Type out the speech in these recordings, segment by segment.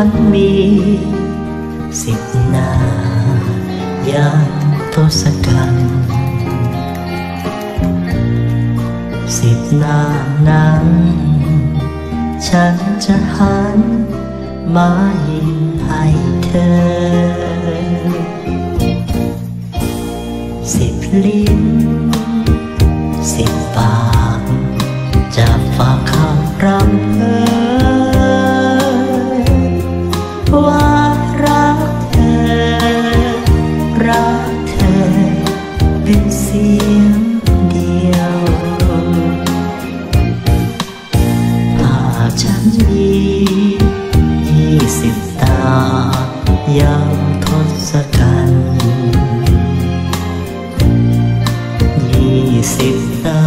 นมี10 หน้ายามทศกัณฐ์10 หน้านั้นฉันจะหันมายิ้มให้เธอ10 ลิ้น10 ปากจะฝากคำรำเพ้อว่ารักเธอรักเธอเป็นเสียงเดียวหากฉันมี20 ตายามทศกัณฐ์20 ตา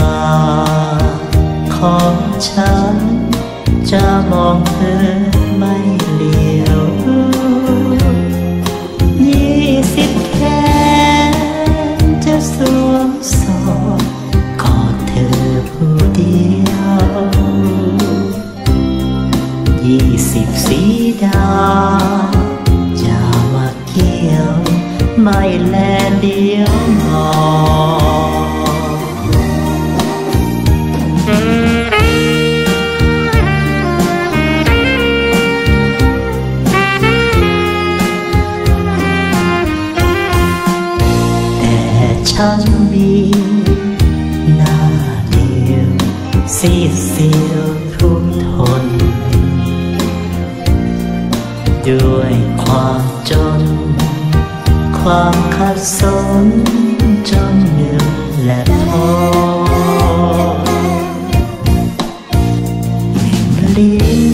ของฉันจะมองเธอไม่เลี้ยว20 แขนจะสวมสอดกอดเธอผู้เดียว20 สีดาจะมาเกี่ยวไม่แลเดียวมองฉันมีหน้าเดียวซีดเซียวทุกทนด้วยความจนความขัดสนจนเหนื่อยและท้อ1 ลิ้น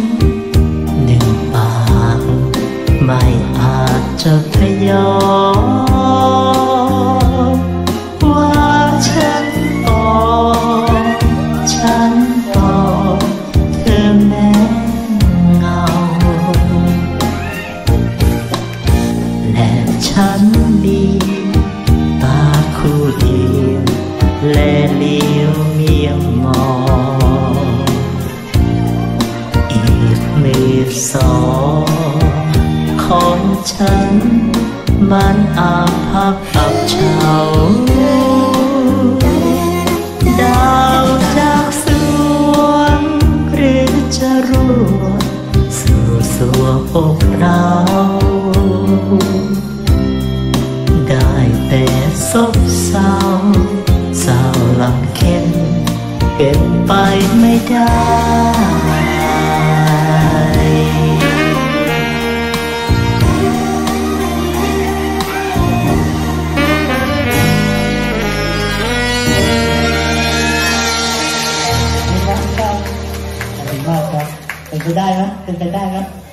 1 ปากไม่อาจจะพยอมฉันบอกเธอแม้เงาและฉันมีตาคู่เดียวและเลี้ยวเมียมองอีกมือ2ของฉันมันอาภัพอับเฉาดาวจากสวงหรือจะร่วงสู่สวงอกเราได้แต่ซบเศร้าเศร้าลำเค็ญเป็นไปไม่ได้เป็นไปได้ไหมเป็นไปได้ไหม